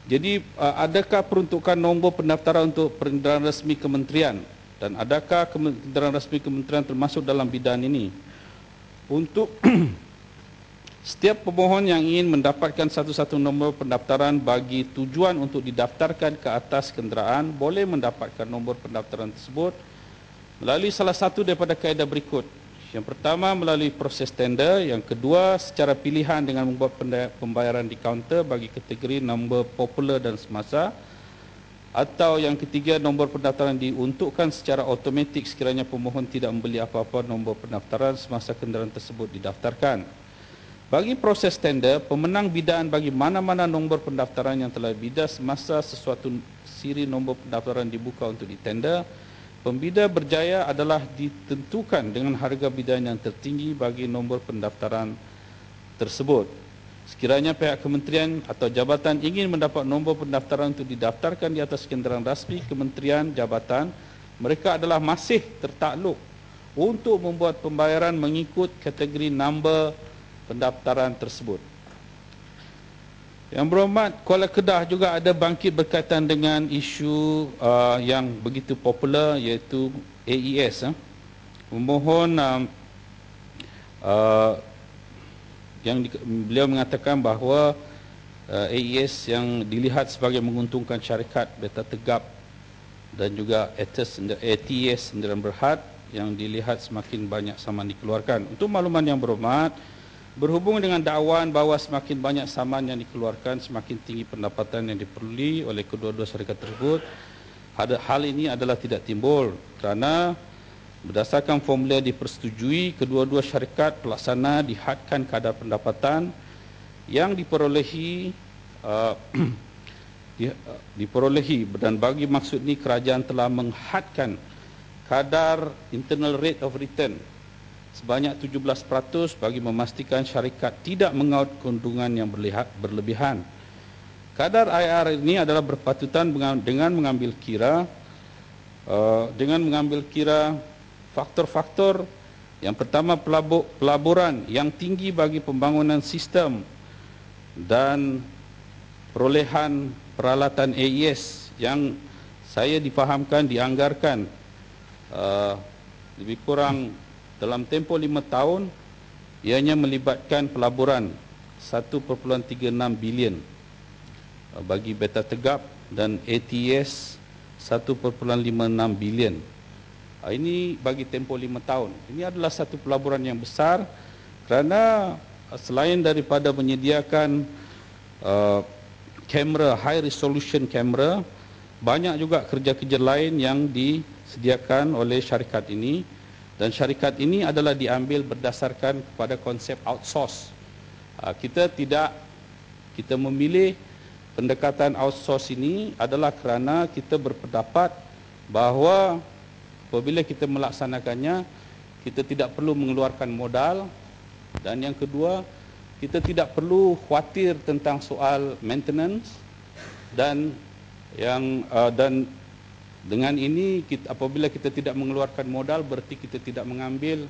Jadi adakah peruntukan nombor pendaftaran untuk perendaran resmi kementerian dan adakah perendaran resmi kementerian termasuk dalam bidang ini? Untuk setiap pemohon yang ingin mendapatkan satu-satu nombor pendaftaran bagi tujuan untuk didaftarkan ke atas kenderaan boleh mendapatkan nombor pendaftaran tersebut melalui salah satu daripada kaedah berikut. Yang pertama melalui proses tender, yang kedua secara pilihan dengan membuat pembayaran di kaunter bagi kategori nombor popular dan semasa, atau yang ketiga nombor pendaftaran diuntukkan secara automatik sekiranya pemohon tidak membeli apa-apa nombor pendaftaran semasa kenderaan tersebut didaftarkan. Bagi proses tender, pemenang bidaan bagi mana-mana nombor pendaftaran yang telah bida semasa sesuatu siri nombor pendaftaran dibuka untuk ditender, pembida berjaya adalah ditentukan dengan harga bidaan yang tertinggi bagi nombor pendaftaran tersebut. Sekiranya pihak kementerian atau jabatan ingin mendapat nombor pendaftaran untuk didaftarkan di atas kenderaan rasmi kementerian jabatan, mereka adalah masih tertakluk untuk membuat pembayaran mengikut kategori nombor pendaftaran tersebut. Yang berhormat, Kuala Kedah juga ada bangkit berkaitan dengan isu yang begitu popular iaitu AES. Pemohon beliau mengatakan bahawa AES yang dilihat sebagai menguntungkan syarikat Beta Tegap dan juga ATS Sendirian Berhad yang dilihat semakin banyak saman dikeluarkan. Untuk makluman yang berhormat, berhubung dengan dakwaan bahawa semakin banyak saman yang dikeluarkan, semakin tinggi pendapatan yang diperoleh oleh kedua-dua syarikat tersebut. Hal ini adalah tidak timbul kerana berdasarkan formulir dipersetujui, kedua-dua syarikat pelaksana dihadkan kadar pendapatan yang diperolehi dan bagi maksud ini kerajaan telah menghadkan kadar internal rate of return sebanyak 17% bagi memastikan syarikat tidak mengaut keuntungan yang berlebihan. Kadar IR ini adalah berpatutan dengan mengambil kira faktor-faktor yang pertama pelaburan yang tinggi bagi pembangunan sistem dan perolehan peralatan AES yang saya difahamkan dianggarkan lebih kurang dalam tempoh 5 tahun, ianya melibatkan pelaburan 1.36 bilion bagi Beta Tegap dan ATS 1.56 bilion. Ini bagi tempoh 5 tahun. Ini adalah satu pelaburan yang besar kerana selain daripada menyediakan kamera, high resolution kamera, banyak juga kerja-kerja lain yang disediakan oleh syarikat ini. Dan syarikat ini adalah diambil berdasarkan kepada konsep outsource. Kita memilih pendekatan outsource ini adalah kerana kita berpendapat bahawa apabila kita melaksanakannya, kita tidak perlu mengeluarkan modal, dan yang kedua, kita tidak perlu khawatir tentang soal maintenance, dan dengan ini apabila kita tidak mengeluarkan modal berarti kita tidak mengambil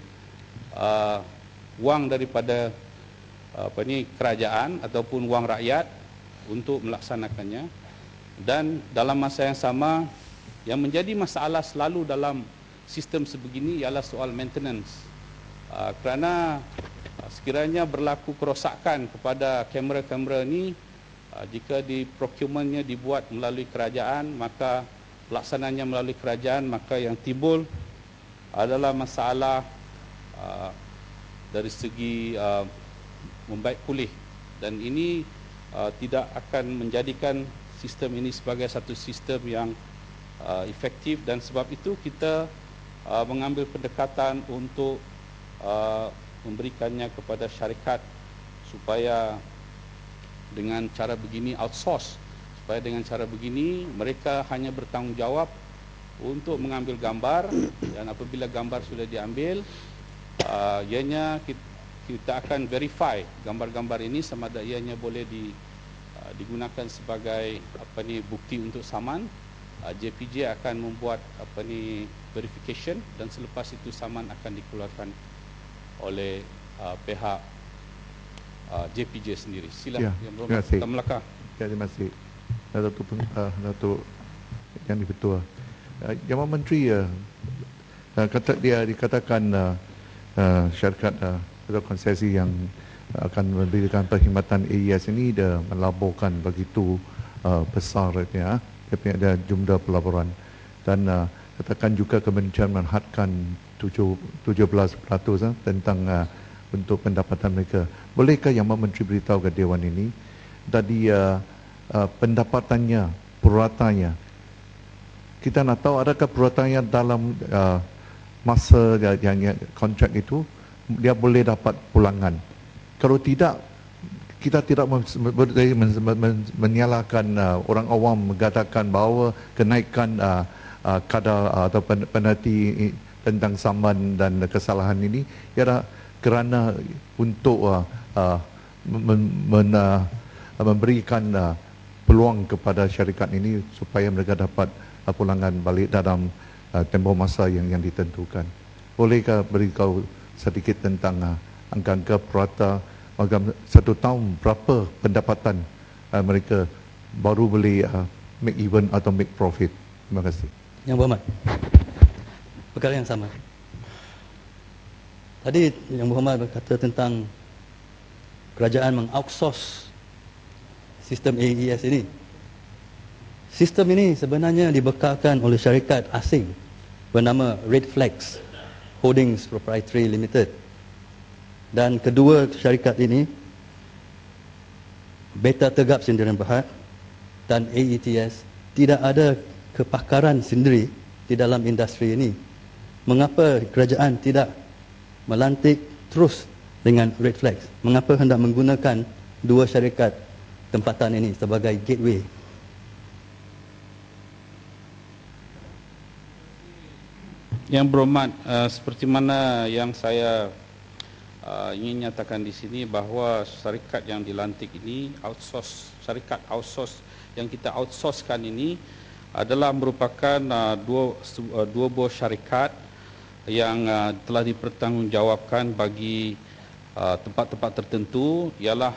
wang daripada kerajaan ataupun wang rakyat untuk melaksanakannya. Dan dalam masa yang sama, yang menjadi masalah selalu dalam sistem sebegini ialah soal maintenance. Kerana sekiranya berlaku kerosakan kepada kamera-kamera ini, jika di procurementnya dibuat melalui kerajaan, maka pelaksananya melalui kerajaan, maka yang timbul adalah masalah dari segi membaik pulih, dan ini tidak akan menjadikan sistem ini sebagai satu sistem yang efektif, dan sebab itu kita mengambil pendekatan untuk memberikannya kepada syarikat supaya dengan cara begini outsource. Supaya dengan cara begini mereka hanya bertanggungjawab untuk mengambil gambar, dan apabila gambar sudah diambil, ianya kita akan verify gambar-gambar ini sama ada ianya boleh digunakan sebagai bukti untuk saman. JPJ akan membuat verification, dan selepas itu saman akan dikeluarkan oleh pihak JPJ sendiri. Silakan. Ya, terima kasih. Melaka. Terima kasih. Datuk Yang Di-Pertua. Jabatan Menteri dikatakan syarikat atau konsesi yang akan memberikan perkhidmatan AES ini dah melaporkan begitu besar dia ada jumlah pelaporan, dan katakan juga kementerian menghadkan 17% tentang untuk pendapatan mereka. Bolehkah Yang Menteri beritahu ke Dewan ini tadi pendapatannya, puratanya? Kita nak tahu adakah puratanya dalam masa yang kontrak itu dia boleh dapat pulangan. Kalau tidak, kita tidak menyalahkan orang awam mengatakan bahawa kenaikan kadar atau penalti tentang saman dan kesalahan ini ialah kerana untuk memberikan peluang kepada syarikat ini supaya mereka dapat pulangan balik dalam tempoh masa yang ditentukan. Bolehkah beritahu sedikit tentang angka-angka purata satu tahun berapa pendapatan mereka baru boleh make even atau make profit? Terima kasih. Yang Berhormat, perkara yang sama. Tadi Yang Berhormat berkata tentang kerajaan meng-outsource sistem AES ini. Sistem ini sebenarnya dibekalkan oleh syarikat asing bernama Red Flags Holdings Proprietary Limited. Dan kedua syarikat ini, Beta Tegap Sdn Bhd dan AETS, tidak ada kepakaran sendiri di dalam industri ini. Mengapa kerajaan tidak melantik terus dengan Red Flags? Mengapa hendak menggunakan dua syarikat tempatan ini sebagai gateway? Yang Berhormat, seperti mana yang saya ingin nyatakan di sini bahawa syarikat yang dilantik ini syarikat outsource yang kita outsourcekan ini adalah merupakan dua buah syarikat yang telah dipertanggungjawabkan bagi tempat-tempat tertentu, ialah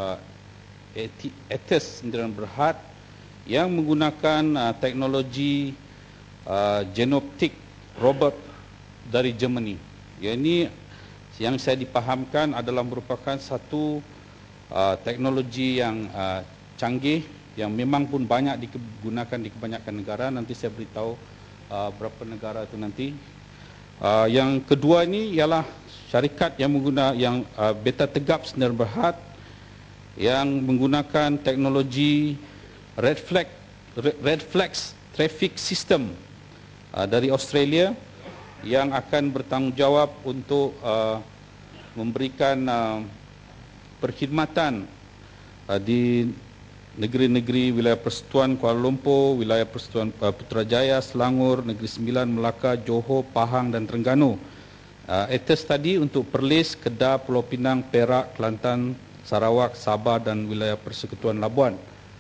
AETS Sdn Bhd yang menggunakan teknologi genoptik robot dari Germany. Ini yang saya dipahamkan adalah merupakan satu teknologi yang canggih yang memang pun banyak digunakan di kebanyakan negara. Nanti saya beritahu berapa negara itu nanti. Yang kedua ini ialah syarikat yang menggunakan Beta Tegap Sdn Bhd yang menggunakan teknologi Red Flags Traffic System dari Australia yang akan bertanggungjawab untuk memberikan perkhidmatan di negeri-negeri wilayah Persekutuan Kuala Lumpur, wilayah Persekutuan Putrajaya, Selangor, Negeri Sembilan, Melaka, Johor, Pahang dan Terengganu. AETS tadi untuk Perlis, Kedah, Pulau Pinang, Perak, Kelantan, Sarawak, Sabah dan wilayah Persekutuan Labuan.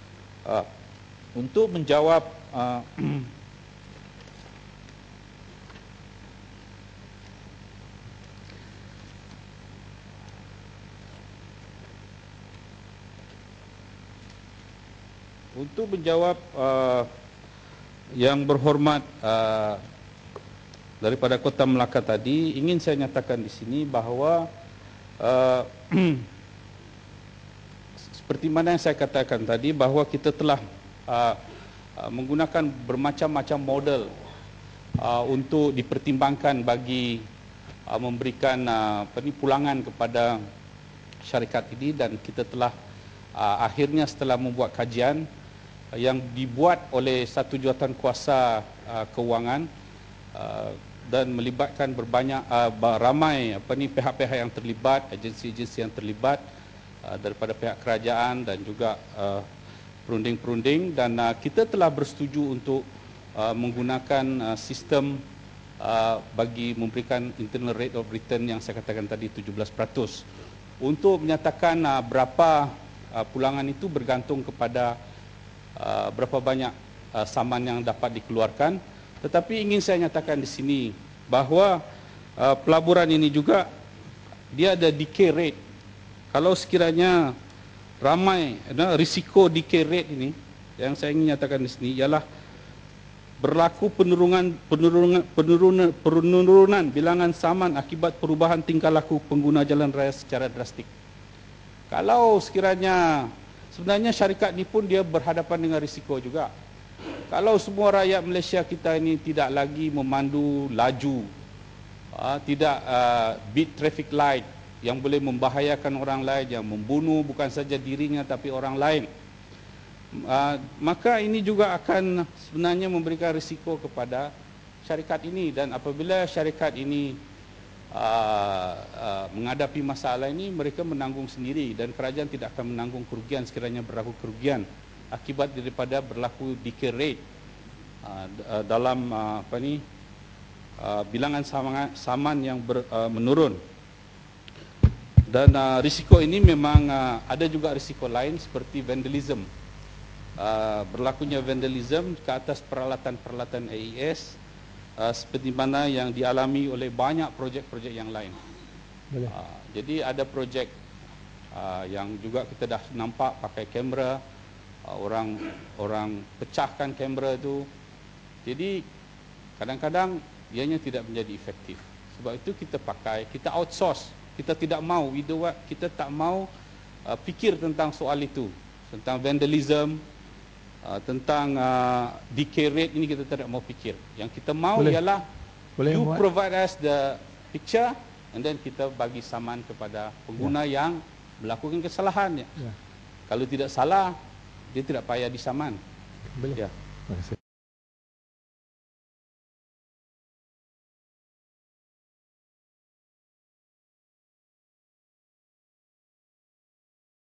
Untuk menjawab Yang Berhormat daripada Kota Melaka tadi, ingin saya nyatakan di sini bahawa seperti mana yang saya katakan tadi, bahawa kita telah menggunakan bermacam-macam model untuk dipertimbangkan bagi memberikan pulangan kepada syarikat ini, dan kita telah akhirnya setelah membuat kajian yang dibuat oleh satu jawatankuasa keuangan dan melibatkan ramai pihak-pihak yang terlibat, agensi-agensi yang terlibat daripada pihak kerajaan dan juga perunding-perunding, dan kita telah bersetuju untuk menggunakan sistem bagi memberikan internal rate of return yang saya katakan tadi 17%. Untuk menyatakan berapa pulangan itu bergantung kepada berapa banyak saman yang dapat dikeluarkan. Tetapi ingin saya nyatakan di sini bahawa pelaburan ini juga dia ada decay rate. Kalau sekiranya ramai risiko decay rate ini, yang saya ingin nyatakan di sini ialah berlaku penurunan bilangan saman akibat perubahan tingkah laku pengguna jalan raya secara drastik. Kalau sekiranya sebenarnya syarikat ni pun dia berhadapan dengan risiko juga. Kalau semua rakyat Malaysia kita ini tidak lagi memandu laju, tidak beat traffic light yang boleh membahayakan orang lain, yang membunuh bukan saja dirinya tapi orang lain, maka ini juga akan sebenarnya memberikan risiko kepada syarikat ini. Dan apabila syarikat ini menghadapi masalah ini, mereka menanggung sendiri dan kerajaan tidak akan menanggung kerugian sekiranya berlaku kerugian akibat daripada berlaku decay rate dalam bilangan saman yang menurun. Dan risiko ini memang ada juga risiko lain seperti vandalism. Berlakunya vandalism ke atas peralatan-peralatan AES seperti mana yang dialami oleh banyak projek-projek yang lain. Jadi ada projek yang juga kita dah nampak pakai kamera, orang pecahkan kamera itu. Jadi kadang-kadang ianya tidak menjadi efektif. Sebab itu kita outsource. Kita tidak mau, kita tak mau fikir tentang soal itu, tentang vandalism, tentang decay rate ini kita tidak mau fikir. Yang kita mau ialah you provide us the picture and then kita bagi saman kepada pengguna yang melakukan kesalahannya. Kalau tidak salah, dia tidak payah disaman. Terima kasih.